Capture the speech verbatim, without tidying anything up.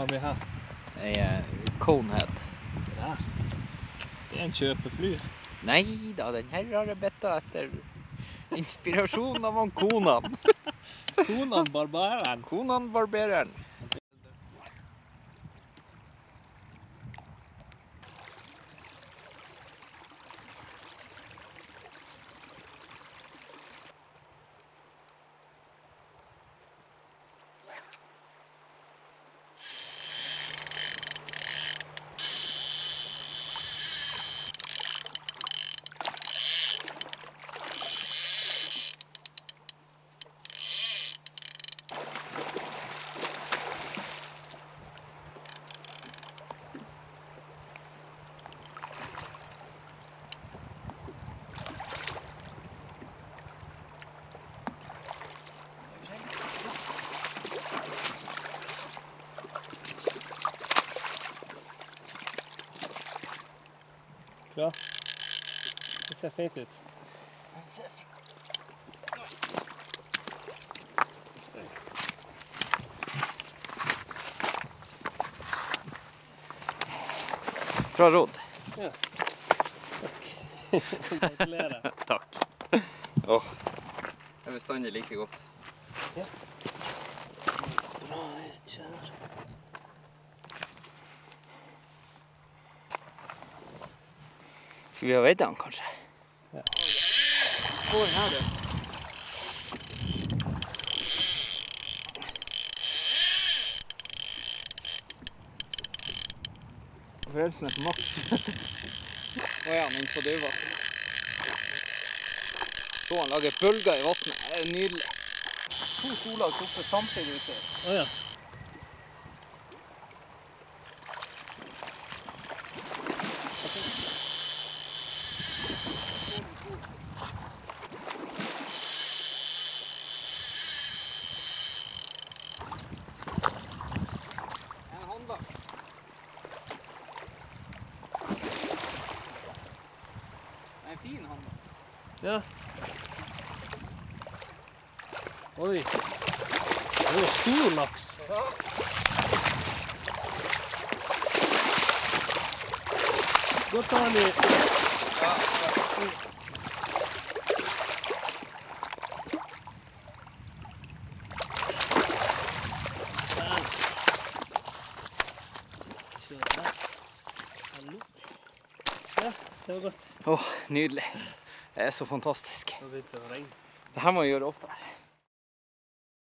har vi her? En Conehead. Ja. Det er en kjøpefly. Nei da, den her har jeg betta etter inspirasjon av han Konan. Konan Barbereren. Konan Barbereren. Klar. Det ser feit ut. Den ser fint. Bra råd. Ja. Takk. Gratulerer. Takk. Åh, det er bestandig like godt. Ja. Bra ut, kjær. Skal vi ha veid den, kanskje? Ja. Få den her, du. Bremsen er på maks. Nå er han inn på dødvann. Så han lager bølger i vattnet. Det er nydelig. To soler kopper samtidig ute. Åja. Fin hand. Ja. Oi. Det er jo stor laks. Ja. Godt ta den i. Ja. Ja, det var godt. Åh, nydelig. Det er så fantastisk. Det har begynt å regne. Det her må jeg gjøre ofte.